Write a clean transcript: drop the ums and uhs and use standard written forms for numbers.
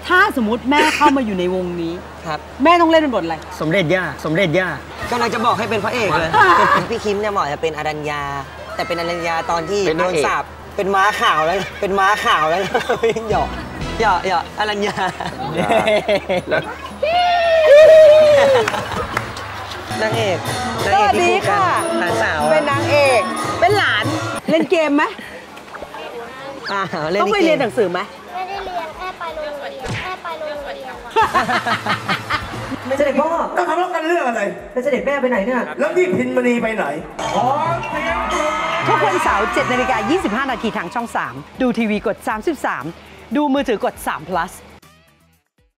ถ้าสมมติแม่เข้ามาอยู่ในวงนี้ครับแม่ต้องเล่นเป็นบทอะไรสมเด็จย่ากำลังจะบอกให้เป็นพระเอกเลยพี่คิมเนี่ยเหมาะจะเป็นอรัญญาแต่เป็นอรัญญาตอนที่โดนสาปเป็นม้าขาวแล้วเป็นม้าขาวแล้วหยอกอรัญญานางเอกที่คู่กันหลานสาวเป็นนางเอกเป็นหลานเล่นเกมไหมต้องไปเรียนหนังสือไหมไม่ได้เรียนแค่ไปโรงเรียนไม่เสด็จพ่อต้องทะเลาะกันเรื่องอะไรแล้วเสด็จแม่ไปไหนเนี่ยแล้วนี่พินมณีไปไหนทุกวันเสาร์ 7:25 น.ทางช่อง 3 ดูทีวีกด 33 ดูมือถือกด3 plus